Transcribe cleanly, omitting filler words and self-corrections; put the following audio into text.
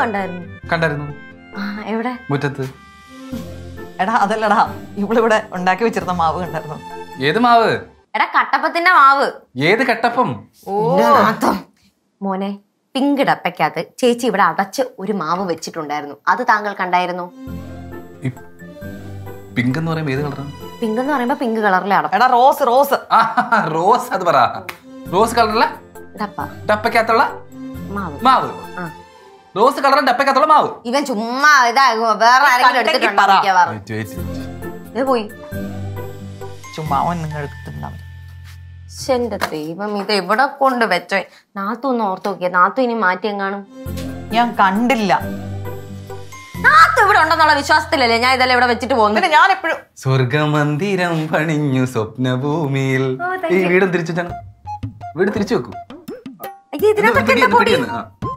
കണ്ടായിരുന്നു. എവിടെ? മുറ്റത്ത്. എടാ അതല്ലടാ, ഇവളിവിടെ ഉണ്ടാക്കി വെച്ചിരുന്ന മാവ് കണ്ടായിരുന്നു. ഏത് മാവ്? എടാ കട്ടപ്പത്തിന്റെ മാവ്. ഏത് കട്ടപ്പം? മോനെ, പിങ്ക് ഡപ്പയ്ക്കകത്ത് ചേച്ചി ഇവിടെ അടച്ച് ഒരു മാവ് വെച്ചിട്ടുണ്ടായിരുന്നു. അത് താങ്കൾ കണ്ടായിരുന്നു? പിങ്ക് എന്ന് പറയുമ്പോ ഏത് കളറാണ്? പിങ്ക് എന്ന് പറയുമ്പോ പിങ്ക് കളറിലെ അടപ്പ്. എടാ റോസ് റോസ് റോസ്. അത് പറ. റോസ് കളറിലെ ഡപ്പയ്ക്കകത്തുള്ള മാവ്. റോസ് കളർ ഡപ്പയ്ക്കകത്തുള്ള മാവ്. ഇവൻ ചുമ്മാ വേറെ ആരെങ്കിലും എടുത്തിട്ടുണ്ടോ? പോയി ചുമ്മാ നിങ്ങൾ എടുത്തിട്ടുണ്ടാവും. എന്റെ ദൈവം, ഇത് എവിടെ കൊണ്ട് വെച്ചോ? നാത്തു ഒന്ന് ഓർത്ത് നോക്കിയ. നാത്തു ഇനി മാറ്റി എങ്ങാനും? ഞാൻ കണ്ടില്ല. നാത്തു ഇവിടെ ഉണ്ടെന്നുള്ള വിശ്വാസത്തിലല്ലേ ഞാൻ ഇതെല്ലാം ഇവിടെ വെച്ചിട്ട് പോകുന്നത്. ഞാൻ എപ്പോഴും സ്വർഗമന്ദിരം പണിഞ്ഞു സ്വപ്നഭൂമിയിൽ. ഈ വീടും തിരിച്ചു വീട് തിരിച്ചു വെക്കൂ. ഇതിനകത്തൊക്കെ